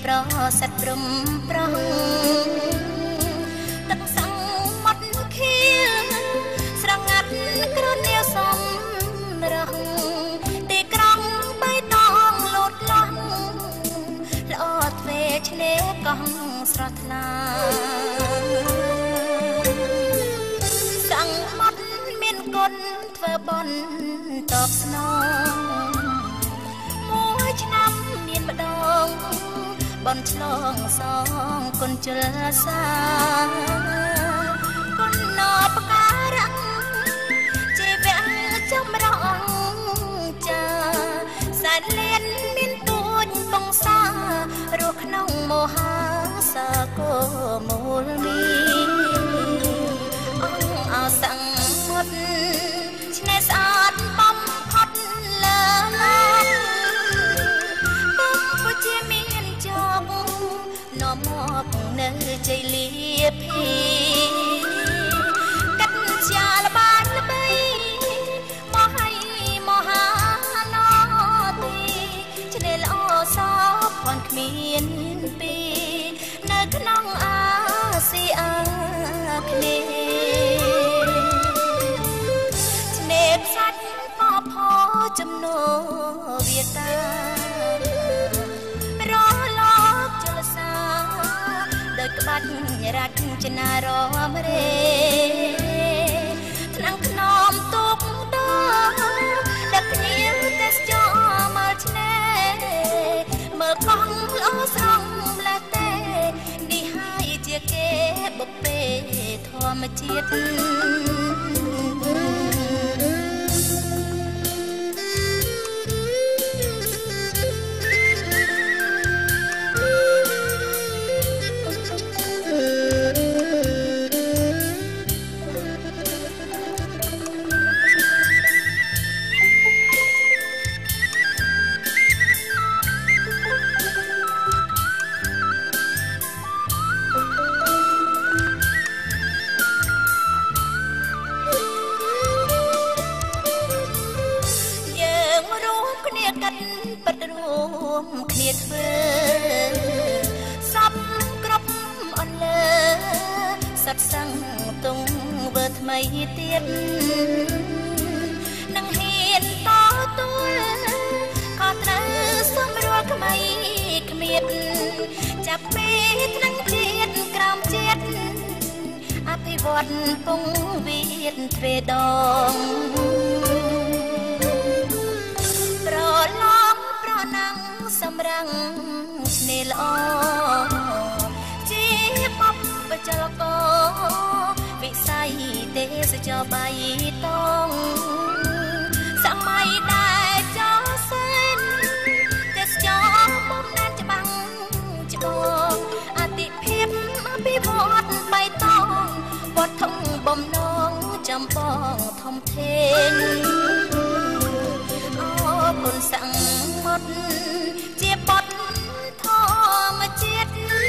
ប្រសិទ្ធព្រំប្រងទឹកសង្មត់ខៀស្រងាត់គ្រូនាវសំរងទីក្រុងបៃតងលូតលាស់ល្អទ្វេឆ្នេរកោះស្រស់ថ្លាសង្មត់មានគុណធ្វើបុណ្យតបស្នងមួយឆ្នាំមានម្ដងបនឆ្លងសងគុណជលសាគុណណបការៈជីវៈចម្រងចាសែនលៀនមានទួញពងសារស់ក្នុងមហាសាគមូលមីអង្គអសង្ឃមុតឆ្នេរស្អាតបំផុតលើលោកកម្ពុជាមានជោគនាំមកនៅជ័យលាភីកាត់ជាល្បាញល្បីមកឲ្យមហាណទីឆ្នេរល្អសោភ័ណ្ឌគ្មានពីនៅក្នុងអាស៊ីអាគ្នេយ៍ឆ្នេរខ្សាច់ផផចំណូវាតារលោកជលសាដោយក្បាច់រចនារមរេថ្នាំងខ្នំទុកតដឹកភ្ញៀវទេសចរមើលឆ្នេរមើលកោះល្អស្រងម្លេះទេនេះហើយជាគេបុព្វេធម្មជាតិពិតរួមគ្នាធ្វើសពគ្រប់អនលើសត្វសង្ឃទុងវើថ្មីទៀតនឹងហ៊ានតទួលក៏ត្រូវសម្រួលថ្មីគ្មៀតចាប់ពេលថ្នាក់ជាតិក្រោមជាតិអភិវឌ្ឍពងវិទ្យាទ្វេដងប្រឡងប្រណាំងសម្រាំងឆ្នេរល្អជាបបបចលកវិស័យទេសចរបៃតងសម័យដែលចោសិនទេសចរបំណានច្បាំងច្បងអតិភិបអភិវឌ្ឍបៃតងវត្តធំបំណងចំបងធំធេងគុណសង្ឃមុតជាបទធម្មជាតិ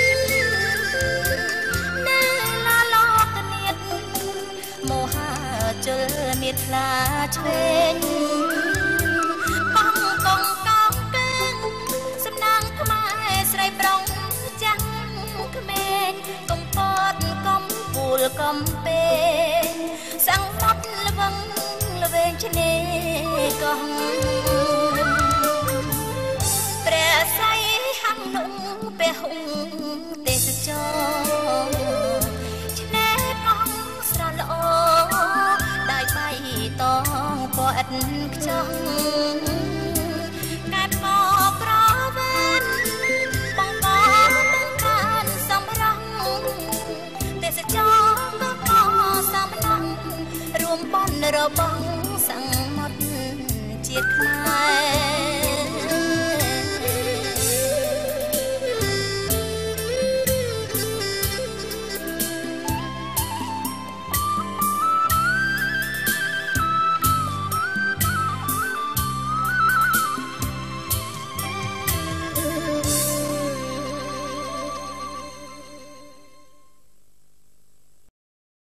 នៅឡាលោកនាតមហាជលមេថ្លាឆ្វេងបងកងកងកើងសំណាងខ្មែរស្រីប្រុងចាំងក្មេងកំពតកំពូលកំពេងសង្ឃមុតល្វឹងល្វែងឆ្នេរកោះព្រះស័យហាំងនោះពេលហុងទេសចរឆ្នេរកោះស្រស់ល្អដោយបៃតងពណ៌ឥតខ្ចង់កែបកប្រវែនបងកទាំងកានសំរងទេសចរក៏កសំឡងរួមបនរបស់សង្ឃមុតជាតិខ្មែរ